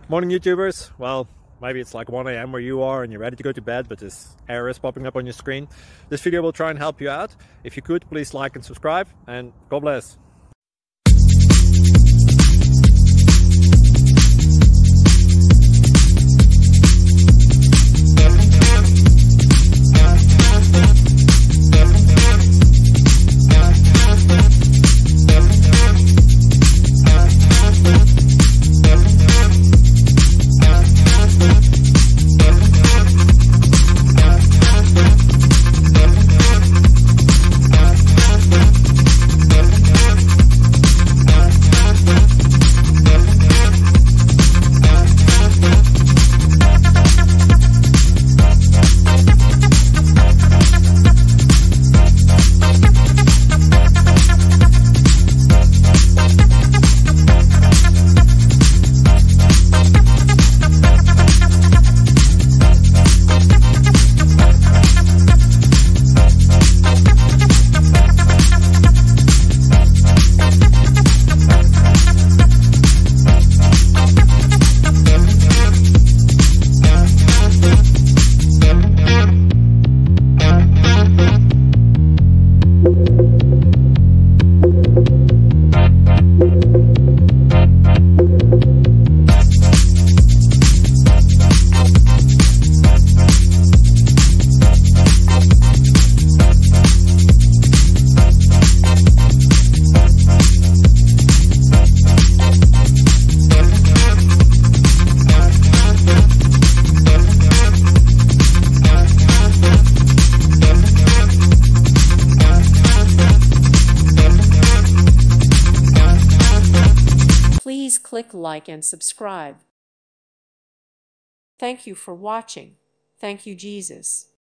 Morning YouTubers. Well, maybe it's like 1 a.m. where you are and you're ready to go to bed, but this error is popping up on your screen. This video will try and help you out. If you could, please like and subscribe, and God bless. Please click like and subscribe. Thank you for watching. Thank you, Jesus.